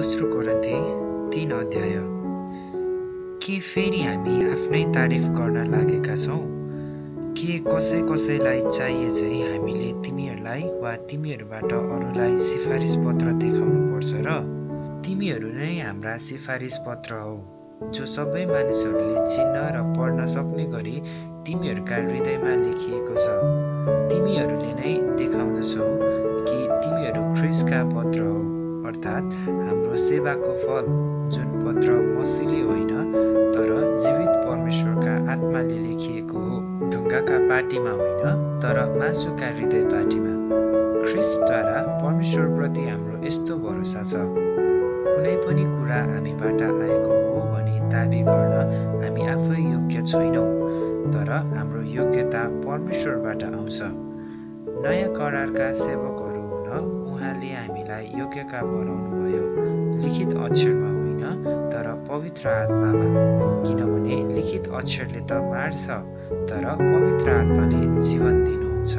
दोस्रो कोरिन्थी 3 अध्याय। के फेरि हामी आफ्नै तारिफ गर्न लागेका छौँ? के कसैलाई चाहिए चाहिँ हामीले तिमीहरूलाई वा तिमीहरूबाट अरूलाई सिफारिस पत्र देखाउनु पर्छ र? तिमीहरू नै हाम्रा सिफारिस पत्र हौ, जो सबै मानिसहरूले चिन्न र पढ्न सक्ने गरी तिमीहरूका हृदयमा लेखिएको छ। तिमीहरूले नै देखाउँदछौ कि तिमीहरू ख्रीष्टका पत्र हौ, अर्थात् हाम्रो सेवाको फल, जुन पत्र मसीले होइन तर जीवित परमेश्वरका आत्माले लेखिएको हो, ढुङ्गाका पाटीमा होइन तर मासुका हृदय पाटीमा। ख्रीष्टद्वारा परमेश्वरप्रति हाम्रो यस्तो भरोसा छ, कुनै पनि कुरा हामीबाट आएको हो भनी दाबी गर्न हामी आफै योग्य छैनौँ, तर हाम्रो योग्यता परमेश्वरबाट आउँछ। नयाँ करारका सेवकहरू हुन उहाँले हामीलाई योग्यता बनाउनुभयो, लिखित अक्षरमा होइन तर पवित्र आत्मामा, किनभने लिखित अक्षरले त मार्छ तर पवित्र आत्माले जीवन दिनुहुन्छ।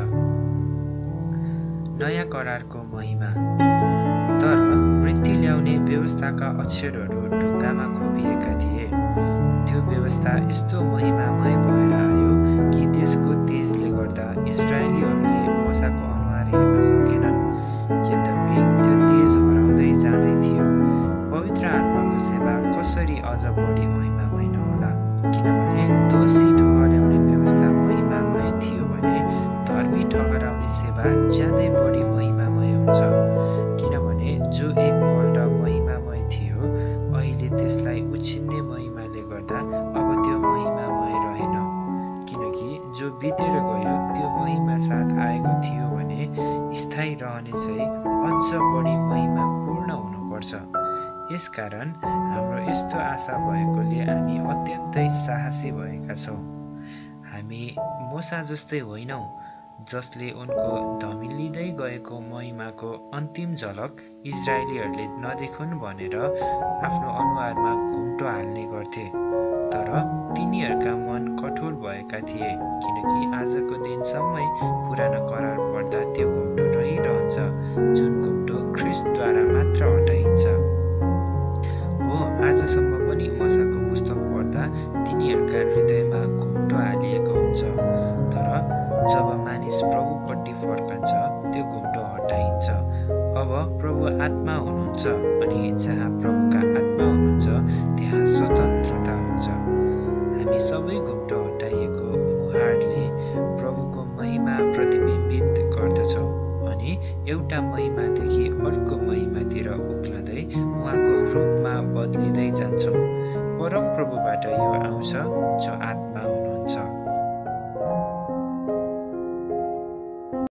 नयाँ करारको महिमा। तर मृत्यु ल्याउने व्यवस्थाका अक्षरहरू ढुङ्गामा खोपिएका थिए। त्यो व्यवस्था यस्तो महिमामय भएर आयो कि त्यसको तेजले गर्दा इजरायलीहरूले मूसाको अनुहार हेर्न सकेनन्। यद्यपि त्यो तेज हराउँदै जाँदै थियो। पवित्र आत्माको सेवा कसरी अझ बढी महिमामय नहोला? किनभने दोषी ठहराउने व्यवस्था महिमामय थियो भने धर्मी ठहराउने सेवा ज्यादै बढी महिमामय हुन्छ। किनभने जो एकपल्ट महिमामय थियो, अहिले त्यसलाई उछिन्ने महिमाले गर्दा अब त्यो महिमामय रहेन। किनकि जो बितेर गयो त्यो महिमा साथ आएको थियो भने स्थायी रहने चाहिँ अझ बढी महिमापूर्ण हुनुपर्छ। यसकारण हाम्रो यस्तो आशा भएकोले हामी अत्यन्तै साहसी भएका छौँ। हामी मूसा जस्तै होइनौँ, जसले उनको धमिलिँदै गएको महिमाको अन्तिम झलक इजरायलीहरूले नदेखुन् भनेर आफ्नो अनुहारमा घुम्टो हाल्ने गर्थे। तर तिनीहरूका मन कठोर भएका थिए, किनकि आजको दिनसम्मै पुरानो करार पढ्दा त्यो घुम्टो रहिरहन्छ, जुन घुम्टो ख्रीष्टद्वारा मात्र हटाइन्छ। हो, आजसम्म पनि मूसाको पुस्तक पढ्दा तिनीहरूका हृदयमा घुम्टो हालिएको हुन्छ, तर जब मानिस प्रभुपट्टि फर्कन्छ त्यो घुम्टो हटाइन्छ। अब प्रभु आत्मा हुनुहुन्छ, अनि जहाँ प्रभुका आत्मा हुनुहुन्छ त्यहाँ स्वतन्त्रता हुन्छ। हामी सबै घुम्टो हटाइएको मुहारले प्रभुको महिमा प्रतिबिम्बित गर्दछौँ अनि एउटा महिमादेखि अर्को महिमातिर उक्लदै उहाँको रूपमा बदलिँदै जान्छौँ। परमप्रभुबाट यो आउँछ जो आत्मा हो।